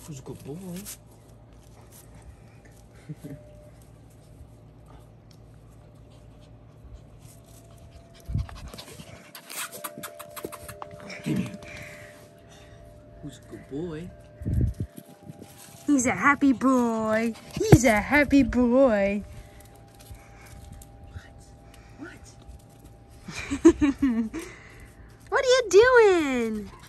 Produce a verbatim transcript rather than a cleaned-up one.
Who's a good boy? Who's a good boy? He's a happy boy. He's a happy boy. What? What? What are you doing?